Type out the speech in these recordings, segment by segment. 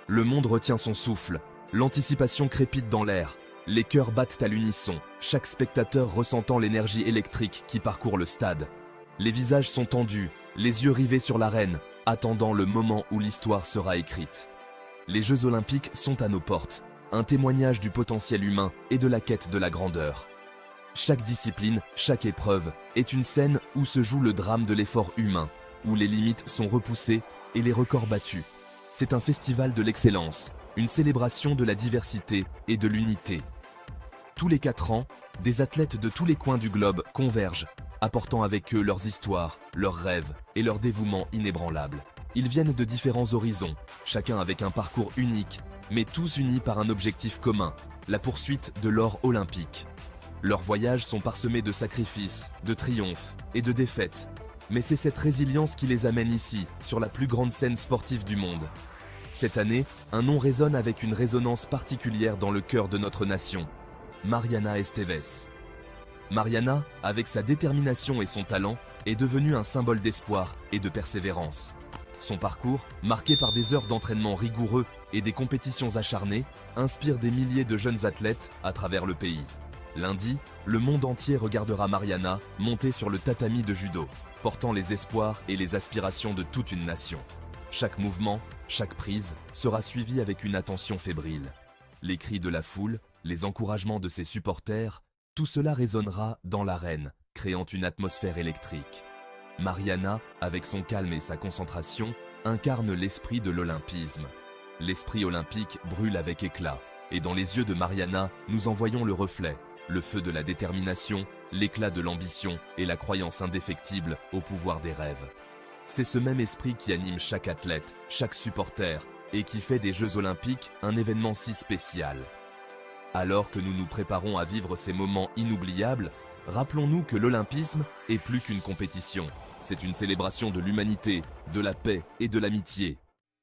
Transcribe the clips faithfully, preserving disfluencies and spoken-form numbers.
Le monde retient son souffle, l'anticipation crépite dans l'air, les cœurs battent à l'unisson, chaque spectateur ressentant l'énergie électrique qui parcourt le stade. Les visages sont tendus, les yeux rivés sur l'arène, attendant le moment où l'histoire sera écrite. Les Jeux Olympiques sont à nos portes, un témoignage du potentiel humain et de la quête de la grandeur. Chaque discipline, chaque épreuve, est une scène où se joue le drame de l'effort humain, où les limites sont repoussées et les records battus. C'est un festival de l'excellence, une célébration de la diversité et de l'unité. Tous les quatre ans, des athlètes de tous les coins du globe convergent, apportant avec eux leurs histoires, leurs rêves et leur dévouement inébranlable. Ils viennent de différents horizons, chacun avec un parcours unique, mais tous unis par un objectif commun, la poursuite de l'or olympique. Leurs voyages sont parsemés de sacrifices, de triomphes et de défaites. Mais c'est cette résilience qui les amène ici, sur la plus grande scène sportive du monde. Cette année, un nom résonne avec une résonance particulière dans le cœur de notre nation. Mariana Esteves. Mariana, avec sa détermination et son talent, est devenue un symbole d'espoir et de persévérance. Son parcours, marqué par des heures d'entraînement rigoureux et des compétitions acharnées, inspire des milliers de jeunes athlètes à travers le pays. Lundi, le monde entier regardera Mariana monter sur le tatami de judo, portant les espoirs et les aspirations de toute une nation. Chaque mouvement, chaque prise sera suivi avec une attention fébrile. Les cris de la foule, les encouragements de ses supporters, tout cela résonnera dans l'arène, créant une atmosphère électrique. Mariana, avec son calme et sa concentration, incarne l'esprit de l'olympisme. L'esprit olympique brûle avec éclat, et dans les yeux de Mariana, nous en voyons le reflet, le feu de la détermination, l'éclat de l'ambition et la croyance indéfectible au pouvoir des rêves. C'est ce même esprit qui anime chaque athlète, chaque supporter, et qui fait des Jeux Olympiques un événement si spécial. Alors que nous nous préparons à vivre ces moments inoubliables, rappelons-nous que l'olympisme est plus qu'une compétition. C'est une célébration de l'humanité, de la paix et de l'amitié.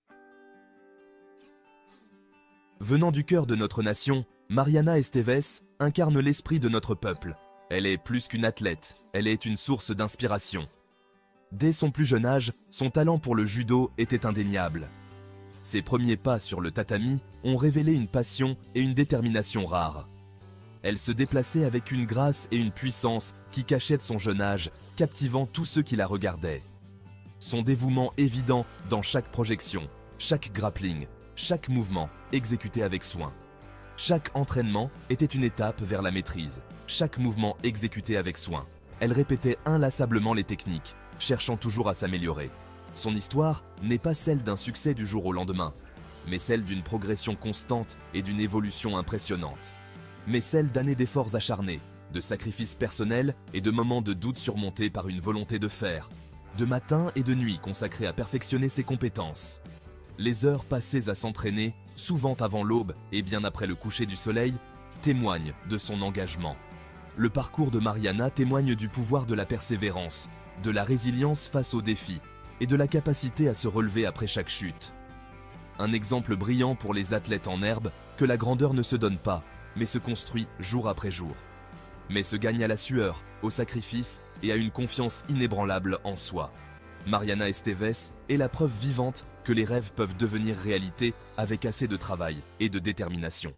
Venant du cœur de notre nation, Mariana Esteves incarne l'esprit de notre peuple. Elle est plus qu'une athlète, elle est une source d'inspiration. Dès son plus jeune âge, son talent pour le judo était indéniable. Ses premiers pas sur le tatami ont révélé une passion et une détermination rares. Elle se déplaçait avec une grâce et une puissance qui cachaient de son jeune âge, captivant tous ceux qui la regardaient. Son dévouement évident dans chaque projection, chaque grappling, chaque mouvement exécuté avec soin. Chaque entraînement était une étape vers la maîtrise, chaque mouvement exécuté avec soin. Elle répétait inlassablement les techniques, cherchant toujours à s'améliorer. Son histoire n'est pas celle d'un succès du jour au lendemain, mais celle d'une progression constante et d'une évolution impressionnante. Mais celle d'années d'efforts acharnés, de sacrifices personnels et de moments de doute surmontés par une volonté de faire, de matins et de nuits consacrés à perfectionner ses compétences. Les heures passées à s'entraîner, souvent avant l'aube et bien après le coucher du soleil, témoignent de son engagement. Le parcours de Mariana témoigne du pouvoir de la persévérance, de la résilience face aux défis et de la capacité à se relever après chaque chute. Un exemple brillant pour les athlètes en herbe que la grandeur ne se donne pas, mais se construit jour après jour. Mais se gagne à la sueur, au sacrifice et à une confiance inébranlable en soi. Mariana Esteves est la preuve vivante que les rêves peuvent devenir réalité avec assez de travail et de détermination.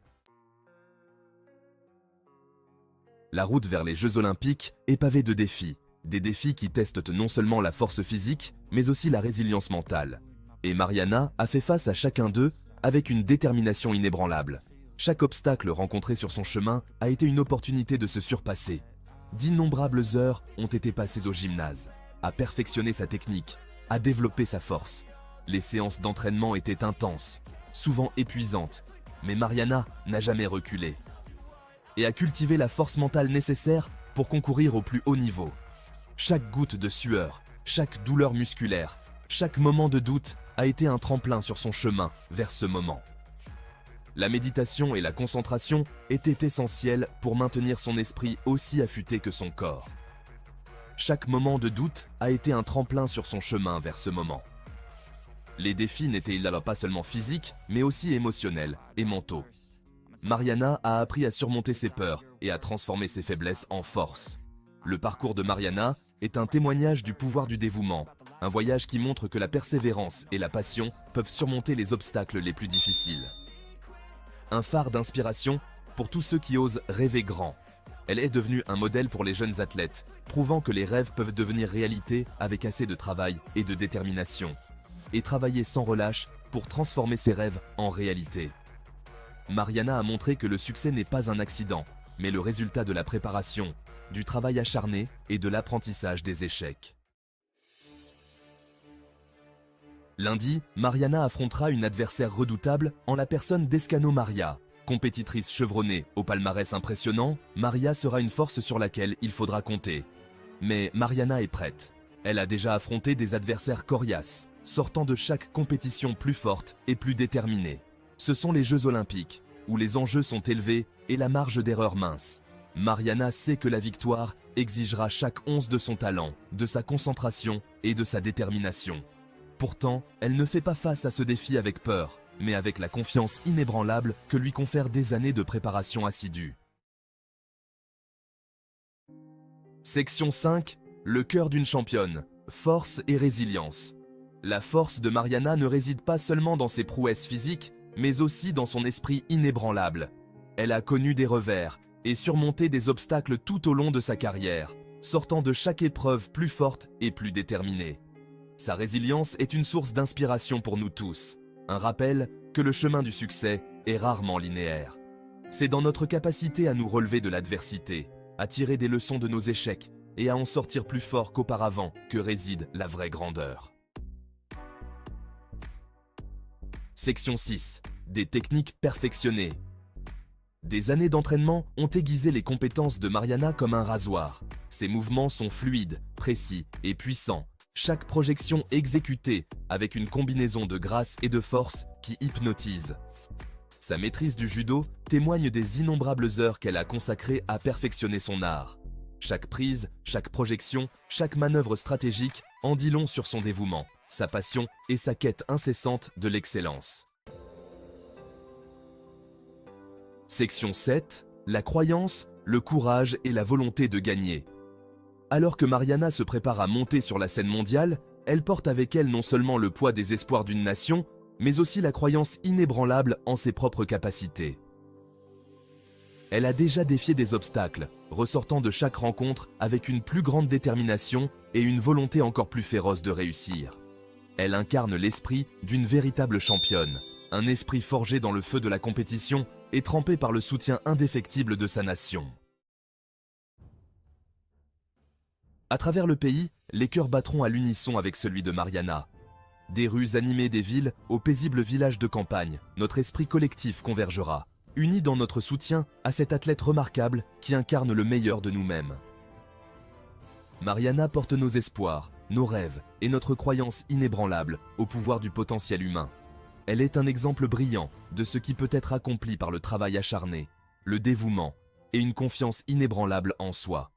La route vers les Jeux Olympiques est pavée de défis. Des défis qui testent non seulement la force physique, mais aussi la résilience mentale. Et Mariana a fait face à chacun d'eux avec une détermination inébranlable. Chaque obstacle rencontré sur son chemin a été une opportunité de se surpasser. D'innombrables heures ont été passées au gymnase, à perfectionner sa technique, à développer sa force. Les séances d'entraînement étaient intenses, souvent épuisantes, mais Mariana n'a jamais reculé et a cultivé la force mentale nécessaire pour concourir au plus haut niveau. Chaque goutte de sueur, chaque douleur musculaire, chaque moment de doute a été un tremplin sur son chemin vers ce moment. La méditation et la concentration étaient essentielles pour maintenir son esprit aussi affûté que son corps. Chaque moment de doute a été un tremplin sur son chemin vers ce moment. Les défis n'étaient alors pas seulement physiques, mais aussi émotionnels et mentaux. Mariana a appris à surmonter ses peurs et à transformer ses faiblesses en force. Le parcours de Mariana est un témoignage du pouvoir du dévouement, Un voyage qui montre que la persévérance et la passion peuvent surmonter les obstacles les plus difficiles. Un phare d'inspiration pour tous ceux qui osent rêver grand. Elle est devenue un modèle pour les jeunes athlètes, prouvant que les rêves peuvent devenir réalité avec assez de travail et de détermination. Et travailler sans relâche pour transformer ses rêves en réalité. Mariana a montré que le succès n'est pas un accident, mais le résultat de la préparation, du travail acharné et de l'apprentissage des échecs. Lundi, Mariana affrontera une adversaire redoutable en la personne d'Escano Maria. Compétitrice chevronnée au palmarès impressionnant, Maria sera une force sur laquelle il faudra compter. Mais Mariana est prête. Elle a déjà affronté des adversaires coriaces, sortant de chaque compétition plus forte et plus déterminée. Ce sont les Jeux Olympiques, où les enjeux sont élevés et la marge d'erreur mince. Mariana sait que la victoire exigera chaque once de son talent, de sa concentration et de sa détermination. Pourtant, elle ne fait pas face à ce défi avec peur, mais avec la confiance inébranlable que lui confèrent des années de préparation assidue. Section cinq. Le cœur d'une championne. Force et résilience. La force de Mariana ne réside pas seulement dans ses prouesses physiques, mais aussi dans son esprit inébranlable. Elle a connu des revers et surmonté des obstacles tout au long de sa carrière, sortant de chaque épreuve plus forte et plus déterminée. Sa résilience est une source d'inspiration pour nous tous, un rappel que le chemin du succès est rarement linéaire. C'est dans notre capacité à nous relever de l'adversité, à tirer des leçons de nos échecs et à en sortir plus fort qu'auparavant que réside la vraie grandeur. Section six. Des techniques perfectionnées. Des années d'entraînement ont aiguisé les compétences de Mariana comme un rasoir. Ses mouvements sont fluides, précis et puissants. Chaque projection exécutée avec une combinaison de grâce et de force qui hypnotise. Sa maîtrise du judo témoigne des innombrables heures qu'elle a consacrées à perfectionner son art. Chaque prise, chaque projection, chaque manœuvre stratégique en dit long sur son dévouement, sa passion et sa quête incessante de l'excellence. Section sept. La croyance, le courage et la volonté de gagner. Alors que Mariana se prépare à monter sur la scène mondiale, elle porte avec elle non seulement le poids des espoirs d'une nation, mais aussi la croyance inébranlable en ses propres capacités. Elle a déjà défié des obstacles, ressortant de chaque rencontre avec une plus grande détermination et une volonté encore plus féroce de réussir. Elle incarne l'esprit d'une véritable championne, un esprit forgé dans le feu de la compétition et trempé par le soutien indéfectible de sa nation. À travers le pays, les cœurs battront à l'unisson avec celui de Mariana. Des rues animées des villes aux paisibles villages de campagne, notre esprit collectif convergera, uni dans notre soutien à cette athlète remarquable qui incarne le meilleur de nous-mêmes. Mariana porte nos espoirs, nos rêves et notre croyance inébranlable au pouvoir du potentiel humain. Elle est un exemple brillant de ce qui peut être accompli par le travail acharné, le dévouement et une confiance inébranlable en soi.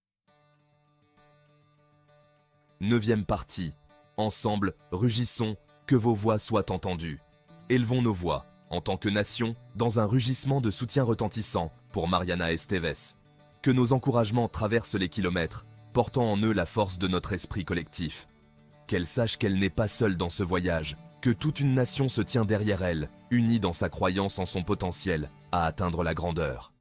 Neuvième partie. Ensemble, rugissons, que vos voix soient entendues. Élevons nos voix, en tant que nation, dans un rugissement de soutien retentissant pour Mariana Esteves. Que nos encouragements traversent les kilomètres, portant en eux la force de notre esprit collectif. Qu'elle sache qu'elle n'est pas seule dans ce voyage, que toute une nation se tient derrière elle, unie dans sa croyance en son potentiel à atteindre la grandeur.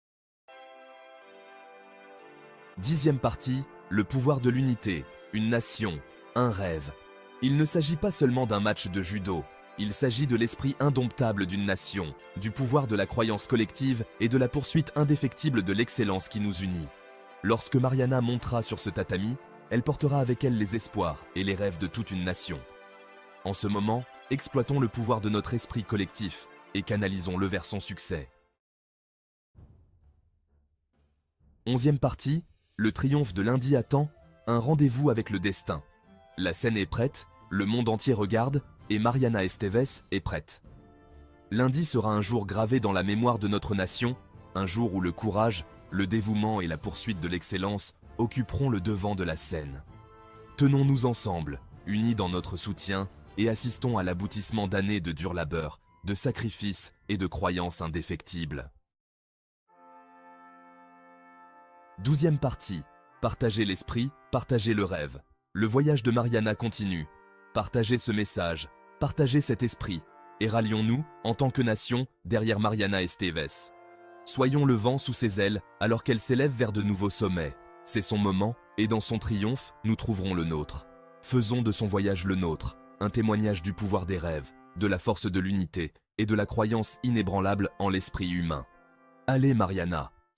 Dixième partie, le pouvoir de l'unité. Une nation, un rêve. Il ne s'agit pas seulement d'un match de judo, il s'agit de l'esprit indomptable d'une nation, du pouvoir de la croyance collective et de la poursuite indéfectible de l'excellence qui nous unit. Lorsque Mariana montera sur ce tatami, elle portera avec elle les espoirs et les rêves de toute une nation. En ce moment, exploitons le pouvoir de notre esprit collectif et canalisons-le vers son succès. Onzième partie, le triomphe de lundi attend un rendez-vous avec le destin. La scène est prête, le monde entier regarde et Mariana Esteves est prête. Lundi sera un jour gravé dans la mémoire de notre nation, un jour où le courage, le dévouement et la poursuite de l'excellence occuperont le devant de la scène. Tenons-nous ensemble, unis dans notre soutien et assistons à l'aboutissement d'années de dur labeur, de sacrifices et de croyances indéfectibles. Douzième partie. Partager l'esprit, partager le rêve. Le voyage de Mariana continue. Partagez ce message, partagez cet esprit, et rallions-nous, en tant que nation, derrière Mariana Esteves. Soyons le vent sous ses ailes, alors qu'elle s'élève vers de nouveaux sommets. C'est son moment, et dans son triomphe, nous trouverons le nôtre. Faisons de son voyage le nôtre, un témoignage du pouvoir des rêves, de la force de l'unité, et de la croyance inébranlable en l'esprit humain. Allez Mariana,